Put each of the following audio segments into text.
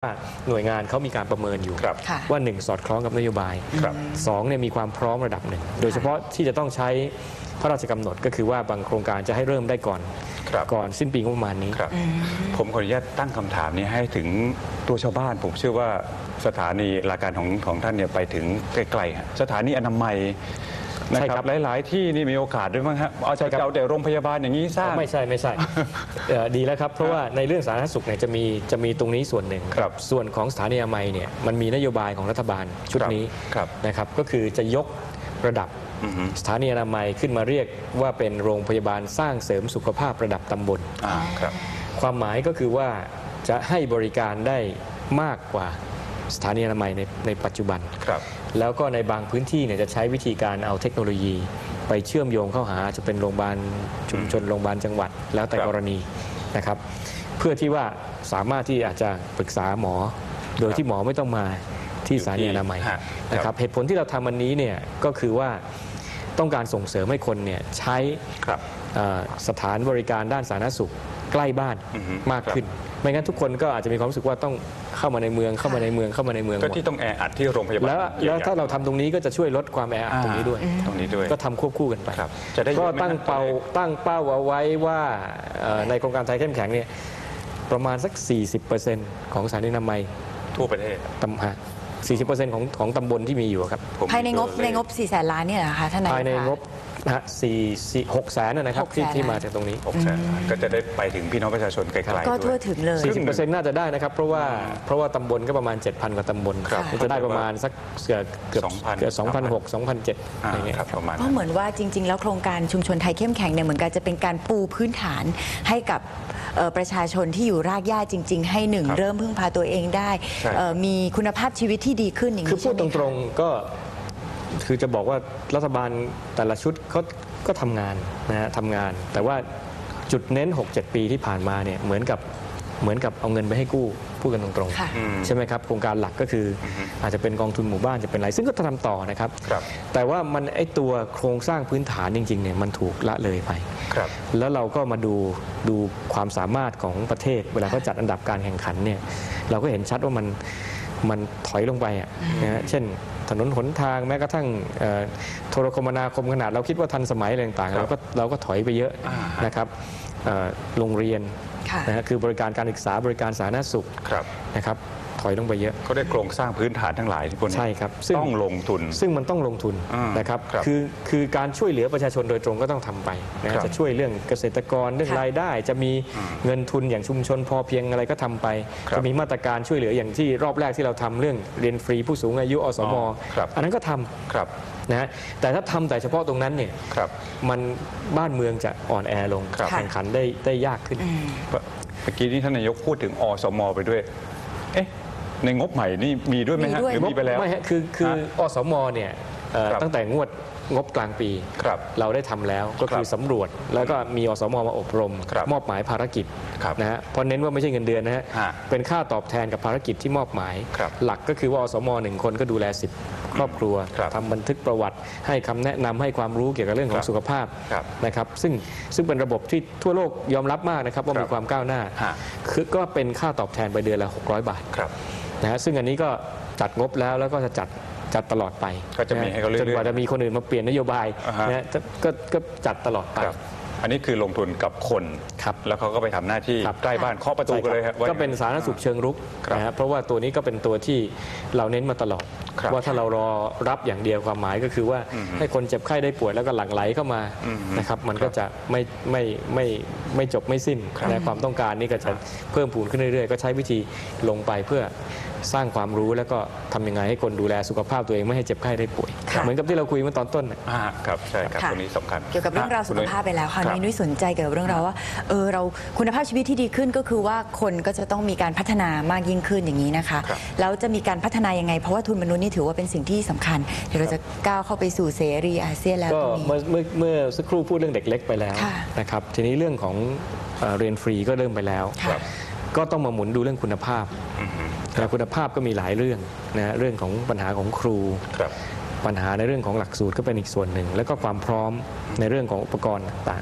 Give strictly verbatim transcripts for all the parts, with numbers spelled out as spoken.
หน่วยงานเขามีการประเมินอยู่ว่าหนึ่งสอดคล้องกับนโยบายสองเนี่ยมีความพร้อมระดับหนึ่งโดยเฉพาะที่จะต้องใช้พระราชกำหนดก็คือว่าบางโครงการจะให้เริ่มได้ก่อนก่อนสิ้นปีงบประมาณนี้ผมขออนุญาตตั้งคำถามนี้ให้ถึงตัวชาวบ้านผมเชื่อว่าสถานีหลักการของของท่านเนี่ยไปถึงไกลๆสถานีอนามัยนะครับหลายๆที่นี่มีโอกาสด้วยมั้งฮะเอาใจเอาแต่โรงพยาบาลอย่างนี้สร้างไม่ใช่ไม่ใช่ดีแล้วครับเพราะว่าในเรื่องสาธารณสุขเนี่ยจะมีจะมีตรงนี้ส่วนหนึ่งส่วนของสถานีอนามัยเนี่ยมันมีนโยบายของรัฐบาลชุดนี้นะครับก็คือจะยกระดับสถานีอนามัยขึ้นมาเรียกว่าเป็นโรงพยาบาลสร้างเสริมสุขภาพระดับตำบลความหมายก็คือว่าจะให้บริการได้มากกว่าสถานีอนามัยในในปัจจุบันแล้วก็ในบางพื้นที่เนี่ยจะใช้วิธีการเอาเทคโนโลยีไปเชื่อมโยงเข้าหาจะเป็นโรงพยาบาลชุมชนโรงพยาบาลจังหวัดแล้วแต่กรณีนะครับเพื่อที่ว่าสามารถที่อาจจะปรึกษาหมอโดยที่หมอไม่ต้องมาที่สถานีอนามัยนะครับเหตุผลที่เราทำวันนี้เนี่ยก็คือว่าต้องการส่งเสริมให้คนเนี่ยใช้สถานบริการด้านสาธารณสุขใกล้บ้านมากขึ้นไม่งั้นทุกคนก็อาจจะมีความรู้สึกว่าต้องเข้ามาในเมืองเข้ามาในเมืองเข้ามาในเมืองก็ที่ต้องแออัดที่โรงพยาบาลแล้วแล้วถ้าเราทำตรงนี้ก็จะช่วยลดความแออัดตรงนี้ด้วยตรงนี้ด้วยก็ทำควบคู่กันไปก็ตั้งเป้าตั้งเป้าเอาไว้ว่าในโครงการไทยเข้มแข็งเนี่ยประมาณสัก สี่สิบเปอร์เซ็นต์ ของสถานีอนามัยทั่วประเทศตำฮะสี่สิบเปอร์เซ็นต์ ของของตำบลที่มีอยู่ครับภายในงบในงบสี่แสนล้านเนี่ยเหรอคะท่านนายกภายในงบนะฮะสี่สี่หกแสนนะครับที่ที่มาจากตรงนี้หกแสนก็จะได้ไปถึงพี่น้องประชาชนไกลๆก็ทั่วถึงเลยสี่สิบเปอร์เซ็นต์น่าจะได้นะครับเพราะว่าเพราะว่าตำบลก็ประมาณ เจ็ดพัน กว่าตำบลจะได้ประมาณสักเกือบเกือบเกือบสองพันหกร้อย สองพันเจ็ดร้อยอะไรเงี้ยประมาณก็เหมือนว่าจริงๆแล้วโครงการชุมชนไทยเข้มแข็งเนี่ยเหมือนกันจะเป็นการปูพื้นฐานให้กับประชาชนที่อยู่รากหญ้าจริงๆให้หนึ่งเริ่มพึ่งพาตัวเองได้มีคุณภาพชีวิตที่ดีขึ้นอย่างนี้คือพูดตรงๆก็คือจะบอกว่ารัฐบาลแต่ละชุดเขาก็ทำงานนะฮะทำงานแต่ว่าจุดเน้น หกเจ็ด ปีที่ผ่านมาเนี่ยเหมือนกับเหมือนกับเอาเงินไปให้กู้พูดกันตรงๆใช่ไหมครับโครงการหลักก็คืออาจจะเป็นกองทุนหมู่บ้านจะเป็นอะไรซึ่งก็ทำต่อนะครับแต่ว่ามันไอตัวโครงสร้างพื้นฐานจริงๆเนี่ยมันถูกละเลยไปแล้วเราก็มาดูดูความสามารถของประเทศเวลาเขาจัดอันดับการแข่งขันเนี่ยเราก็เห็นชัดว่ามันมันถอยลงไปอ่ะนะฮะเช่นถนนหนทางแม้กระทั่งโทรคมนาคมขนาดเราคิดว่าทันสมัยอะไรต่างๆเราก็เราก็ถอยไปเยอะนะครับโรงเรียนนะฮะคือบริการการศึกษาบริการสาธารณสุขนะครับถอยลงไปเยอะก็ได้โครงสร้างพื้นฐานทั้งหลายที่พวกนี้ใช่ครับต้องลงทุนซึ่งมันต้องลงทุนนะครับคือคือการช่วยเหลือประชาชนโดยตรงก็ต้องทำไปนะจะช่วยเรื่องเกษตรกรเรื่องรายได้จะมีเงินทุนอย่างชุมชนพอเพียงอะไรก็ทำไปจะมีมาตรการช่วยเหลืออย่างที่รอบแรกที่เราทำเรื่องเรียนฟรีผู้สูงอายุอสม.อันนั้นก็ทำนะแต่ถ้าทำแต่เฉพาะตรงนั้นเนี่ยมันบ้านเมืองจะอ่อนแอลงแข่งขันได้ได้ยากขึ้นเมื่อกี้นี้ท่านนายกพูดถึงอสม.ไปด้วยเอ๊ะในงบใหม่นี่มีด้วยไหมฮะหรือมีไปแล้วไม่ฮะคือคืออสม.เนี่ยตั้งแต่งวดงบกลางปีเราได้ทำแล้วก็คือสำรวจแล้วก็มีอสม.มาอบรมมอบหมายภารกิจนะฮะเพราะเน้นว่าไม่ใช่เงินเดือนนะฮะเป็นค่าตอบแทนกับภารกิจที่มอบหมายหลักก็คือว่าอสม.หนึ่งคนก็ดูแลสิบครอบครัวทำบันทึกประวัติให้คำแนะนำให้ความรู้เกี่ยวกับเรื่องของสุขภาพนะครับซึ่งซึ่งเป็นระบบที่ทั่วโลกยอมรับมากนะครับว่ามีความก้าวหน้าคือก็เป็นค่าตอบแทนไปเดือนละหกร้อยบาทนะฮะซึ่งอันนี้ก็จัดงบแล้วแล้วก็จะจัดจัดตลอดไปก็จะมีให้เขาเรื่อยๆจนกว่าจะมีคนอื่นมาเปลี่ยนนโยบายนะก็ก็จัดตลอดไปอันนี้คือลงทุนกับคนแล้วเขาก็ไปทำหน้าที่ใกล้บ้านเคาะประตูกันเลยครับก็เป็นสาธารณสุขเชิงรุกนะครับเพราะว่าตัวนี้ก็เป็นตัวที่เราเน้นมาตลอดว่าถ้าเรารอรับอย่างเดียวความหมายก็คือว่าให้คนเจ็บไข้ได้ป่วยแล้วก็หลั่งไหลเข้ามานะครับมันก็จะไม่ไม่ไม่ไม่จบไม่สิ้นและความต้องการนี่ก็จะเพิ่มพูนขึ้นเรื่อยๆก็ใช้วิธีลงไปเพื่อสร้างความรู้แล้วก็ทำยังไงให้คนดูแลสุขภาพตัวเองไม่ให้เจ็บไข้ได้ป่วยเหมือนกับที่เราคุยเมื่อตอนต้นครับใช่ครับตรงนี้สำคัญเกี่ยวกับเรื่องราวสุขภาพไปแล้วค่ะนุ้ยนุ้ยสนใจเกี่ยวกับเรื่องราวว่าเออเราคุณภาพชีวิตที่ดีขึ้นก็คือว่าคนก็จะต้องมีการพัฒนามากยิ่งขึ้นอย่างนี้นะคะแล้วจะมีการพัฒนายังไงเพราะว่าทุนมนุษย์นี่ถือว่าเป็นสิ่งที่สำคัญเดี๋ยวเราจะก้าวเข้าไปสู่เสรีอาเซียนแล้วก็เมื่อเมื่อสักครู่พูดเรื่องเด็กเล็กไปแล้วนะครับทีนี้เรื่องของเรียนฟรีก็เริ่มไปแล้วก็ต้องมาหมุนดูเรื่องคุณภาพแต่คุณภาพก็มีหลายเรื่องนะเรื่องของปัญหาของครูปัญหาในเรื่องของหลักสูตรก็เป็นอีกส่วนหนึ่งแล้วก็ความพร้อมในเรื่องของอุปกรณ์ต่าง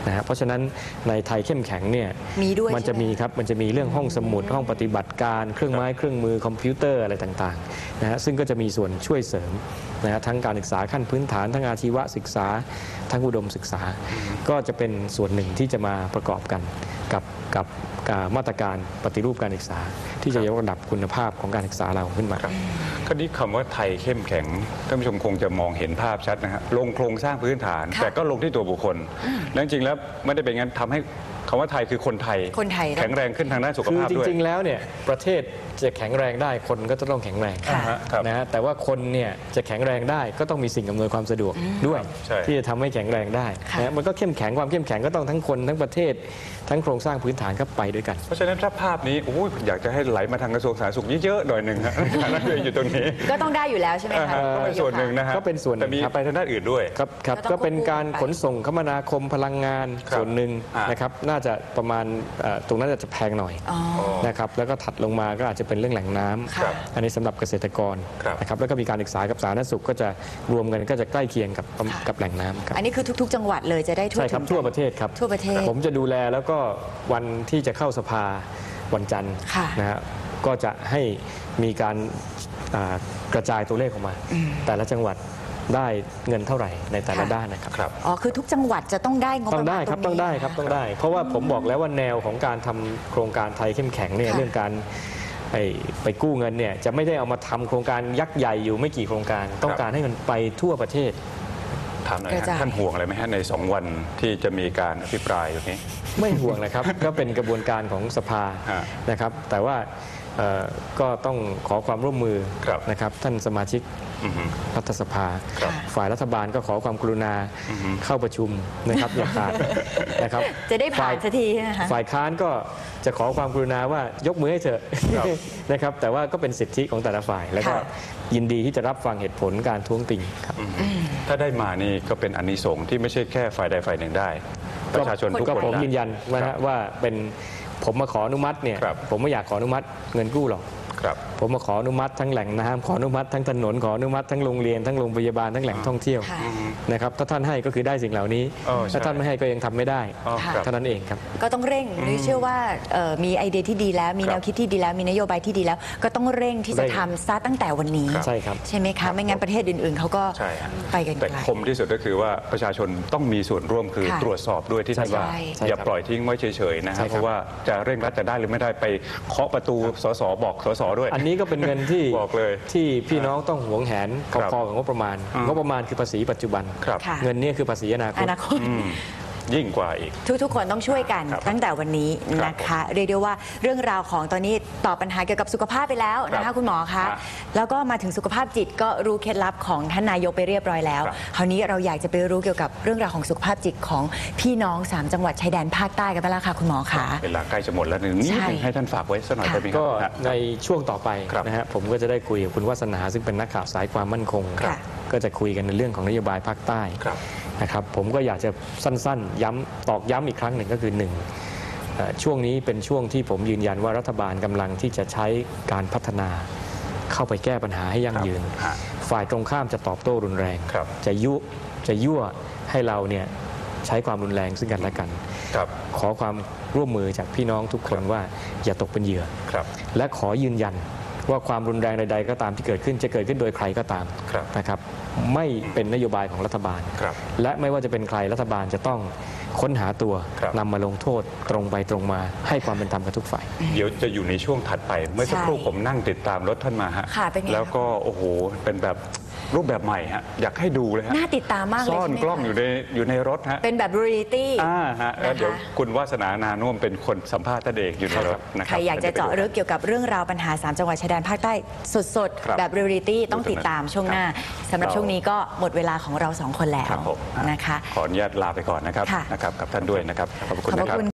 นะฮะเพราะฉะนั้นในไทยเข้มแข็งเนี่ยมีด้วยมันจะใช่ไหมมีครับมันจะมีเรื่องห้องสมุดห้องปฏิบัติการเครื่องไม้เครื่องมือคอมพิวเตอร์อะไรต่างๆนะฮะซึ่งก็จะมีส่วนช่วยเสริมนะฮะทั้งการศึกษาขั้นพื้นฐานทั้งอาชีวศึกษาทั้งอุดมศึกษา ก็จะเป็นส่วนหนึ่งที่จะมาประกอบกันกับกับกับมาตรการปฏิรูปการศึกษา ที่จะยกระดับคุณภาพของการศึกษาเราขึ้นมาครับคราวนี้คำว่าไทยเข้มแข็งท่านผู้ชมคงจะมองเห็นภาพชัดนะฮะลงโครงสร้างพื้นฐานค่ะแต่ก็ลงที่ตัวบุคคลและจริงๆแล้วไม่ได้เป็นงั้นทำให้คำว่าไทยคือคนไทยคนไทยแข็งแรงขึ้นทางด้านสุขคือภาพจด้วยริงๆแล้วเนี่ยประเทศจะแข็งแรงได้คนก็จะต้องแข็งแรงค่ะครับนะฮะแต่ว่าคนเนี่ยจะแข็งแรงได้ก็ต้องมีสิ่งอำนวยความสะดวกด้วยใช่ที่จะทำให้แข็งแรงได้ค่ะนะฮะมันก็เข้มแข็งความเข้มแข็งก็ต้องทั้งคนทั้งประเทศ ทั้งโครงสร้างพื้นฐานก็ไปด้วยกันเพราะฉะนั้นถ้าภาพนี้โอ้ยอยากจะให้ไหลมาทางกระทรวงสาธารณสุขเยอะๆหน่อยหนึ่งฮะฐานะตัวเองอยู่ตรงนี้ก็ต้องได้อยู่แล้วใช่ไหมอ่าคะฮะก็เป็นส่วนหนึ่งนะฮะก็เป็นส่วนหนึ่งแต่มีครับไปทางด้านอื่นด้วยครับครับก็ต้องก็เป็นการควบคู่ขนส่งคมนาคมพลังงานครับส่วนหนึ่งอ่านนะครับน่าจะประมาณเอ่อตรงนั้นอาจจะแพงหน่อยอ๋อนะครับแล้วก็ถัดลงมาก็อาจจะเป็นเรื่องแหล่งน้ำครับอันนี้สำหรับเกษตรกรครับนะครับแล้วก็มีการศึกษากับสาธารณสุขก็จะรวมกันก็จะใกล้เคียงกับค่ะกับแหล่งน้ำครับอันนี้คือทุก ๆ จังหวัดเลยจะได้ทั่วใช่ครับถึงทั่วประเทศครับทั่วประเทศผมจะดูแลแล้วก็วันที่จะเข้าสภาวันจันทร์ค่ะนะฮะก็จะให้มีการอ่ากระจายตัวเลขออกมา แต่ละจังหวัดได้เงินเท่าไหร่ในแต่ละค่ะด้านนะครับครับอ๋อคือทุกจังหวัดจะต้องได้งบประมาณต้องได้ครับตต้องได้ครับนี้ต้องได้ เพราะว่าผมบอกแล้วว่าแนวของการทำโครงการไทยเข้มแข็งเนี่ยค่ะเรื่องการไปไปกู้เงินเนี่ยจะไม่ได้เอามาทำโครงการยักษ์ใหญ่อยู่ไม่กี่โครงการ ต้องการให้มันไปทั่วประเทศถามหน่อยกระฮะจายท่านห่วงอะไรไหมฮะในสองวันที่จะมีการอภิปรายอย่างนี้ไม่ห่วงนะครับ ก็เป็นกระบวนการของสภาฮะนะครับ แต่ว่าเอ่อก็ต้องขอความร่วมมือครับนะครับท่านสมาชิกอือฮึรัฐสภาครับฝ่ายรัฐบาลก็ขอความกรุณาอือฮึเข้าประชุมนะครับอย่าขาดนะครับจะได้ผ่านฝ่ายสักทีนะคะฝ่ายค้านก็จะขอความกรุณาว่ายกมือให้เถอะครับนะครับแต่ว่าก็เป็นสิทธิของแต่ละฝ่าย แล้วก็ค่ะยินดีที่จะรับฟังเหตุผลการท้วงติงครับถ้าได้มานี่ก็เป็นอานิสงส์ที่ไม่ใช่แค่ฝ่ายใดฝ่ายหนึ่งได้ ประชาชนทุกก็คนผมได้ยืนยันว่าครับว่าเป็นผมมาขออนุมัติเนี่ยครับผมไม่อยากขออนุมัติเงินกู้หรอกครับผมมาขออนุมัติทั้งแหล่งน้ำขออนุมัติทั้งถนนขออนุมัติทั้งโรงเรียนทั้งโรงพยาบาลทั้งแหล่งท่องเที่ยวค่ะนะครับถ้าท่านให้ก็คือได้สิ่งเหล่านี้เออใช่ถ้าท่านไม่ให้ก็ยังทำไม่ได้อ๋อครับเท่านั้นเองครับก็ต้องเร่งนุ้ยเชื่อว่าเอ่อมีไอเดียที่ดีแล้ว มีครับแนวคิดที่ดีแล้ว มีนโยบายที่ดีแล้ว ก็ต้องเร่งที่จะเร่งทำซะตั้งแต่วันนี้ใช่ครับใช่ไหมคะ ไม่งั้นประเทศอื่น ๆเขาก็ใช่ฮะไปกันแต่ไกลคมที่สุดก็คือว่าประชาชนต้องมีส่วนร่วมคือค่ะตรวจสอบด้วยที่ท่านว่าใช่ใช่อย่าครับปล่อยทิ้งไว้เฉยๆนะใช่ฮะครับเพราะว่าจะเร่งรัดจะได้หรือไม่ได้ไปเคาะประตูสสบอกสสด้วยอันนี้ก็เป็นเงินที่บอกเลยที่พี่น้องต้องหวงแหนครับพอๆกับงบประมาณอืมงบประมาณคือภาษีปัจจุบันครับค่ะเงินเนี่ยคือภาษีอนาคอตนาคตอืมยิ่งกว่าอีกทุกๆ คนต้องช่วยกันครับตั้งแต่วันนี้ครับนะคะ เรียกได้ว่าเรื่องราวของตอนนี้ตอบปัญหาเกี่ยวกับสุขภาพไปแล้วนะครัคะบคุณหมอคะครับแล้วก็มาถึงสุขภาพจิตก็รู้เคล็ดลับของท่านนายกไปเรียบร้อยแล้วครับคราวนี้เราอยากจะไปรู้เกี่ยวกับเรื่องราวของสุขภาพจิตของพี่น้องสามจังหวัดชายแดนภาคใต้กันบ้างละค่ะคุณหมอคะเวลาใกล้จะหมดแล้วนึงนี่ใช่ให้ท่านฝากไว้สักหน่อยค่ะได้ไหมครัก็บฮะในช่วงต่อไปครับนะฮะผมก็จะได้คุยกับคุณวัฒนาซึ่งเป็นนักข่าวสายความมั่นคงครับก็จะคุยกันในเรื่องของนโยบายภาคใต้ครับนะครับผมก็อยากจะสั้นๆ ย้ำตอกย้ำอีกครั้งหนึ่งก็คือหนึ่งเอ่อช่วงนี้เป็นช่วงที่ผมยืนยันว่ารัฐบาลกำลังที่จะใช้การพัฒนาเข้าไปแก้ปัญหาให้ยั่งยืนครับฝ่ายตรงข้ามจะตอบโต้รุนแรงครับจะยุจะยั่วให้เราเนี่ยใช้ความรุนแรงซึ่งกันและกันครับขอความร่วมมือจากพี่น้องทุกคนว่าอย่าตกเป็นเหยื่อครับและขอยืนยันว่าความรุนแรงใดๆก็ตามที่เกิดขึ้นจะเกิดขึ้นโดยใครก็ตามครับนะครับไม่เป็นนโยบายของรัฐบาลครับและไม่ว่าจะเป็นใครรัฐบาลจะต้องค้นหาตัวครับนำมาลงโทษตรงไปตรงมาให้ความเป็นธรรมกับทุกฝ่ายเดี๋ยวจะอยู่ในช่วงถัดไป เมื่อสักครู่ใช่ผมนั่งติดตามรถท่านมาฮะค่ะเป็นไงแล้วก็โอ้โหเป็นแบบรูปแบบใหม่ฮะอยากให้ดูเลยฮะน่าติดตามมากเลยซ่อนใช่ไหมกล้องคะอยู่ในอยู่ในรถฮะเป็นแบบเรียลิตี้อ่าฮะแล้วนะคะเดี๋ยวคุณวาสนานานุ่วมเป็นคนสัมภาษณ์ท่านเอกอยู่ในรถนะคใครัรบอยากจะเจาะลึกเกี่ยวกับเรื่องราวปัญหาสามจังหวัดชายแดนภาคใต้สดครับๆ แบบเรียลิตี้ต้องติดตามช่วงหน้าสำหรับเราช่วงนี้ก็หมดเวลาของเราสองคนแล้วครับผมนะคะขออนุญาตลาไปก่อนนะครับค่ะนะครับกับท่านด้วยนะครับขอบพระคุณขอบพนะระครับคุณ